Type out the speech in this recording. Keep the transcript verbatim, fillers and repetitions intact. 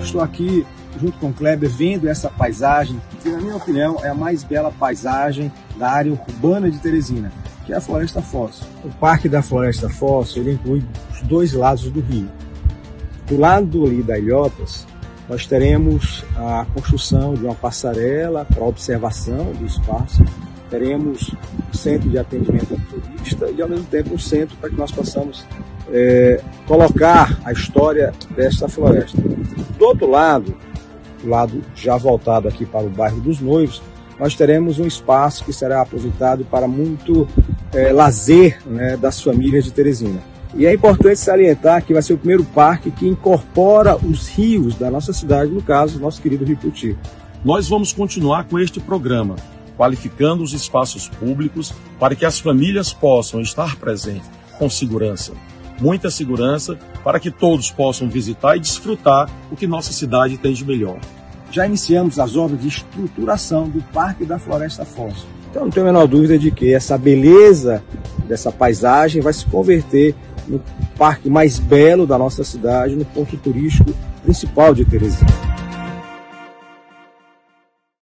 Estou aqui junto com o Kleber vendo essa paisagem, que na minha opinião é a mais bela paisagem da área urbana de Teresina, que é a Floresta Foz. O Parque da Floresta Foz ele inclui os dois lados do rio. Do lado ali da Ilhotas, nós teremos a construção de uma passarela para observação do espaço, teremos um centro de atendimento ao turista e ao mesmo tempo um centro para que nós possamos é, colocar a história desta floresta. Do outro lado, do lado já voltado aqui para o bairro dos Noivos, nós teremos um espaço que será aproveitado para muito é, lazer, né, das famílias de Teresina. E é importante salientar que vai ser o primeiro parque que incorpora os rios da nossa cidade, no caso, nosso querido Rio Puti. Nós vamos continuar com este programa, qualificando os espaços públicos para que as famílias possam estar presentes com segurança. Muita segurança para que todos possam visitar e desfrutar o que nossa cidade tem de melhor. Já iniciamos as obras de estruturação do Parque da Floresta Foz. Então não tenho a menor dúvida de que essa beleza dessa paisagem vai se converter no parque mais belo da nossa cidade, no ponto turístico principal de Teresina.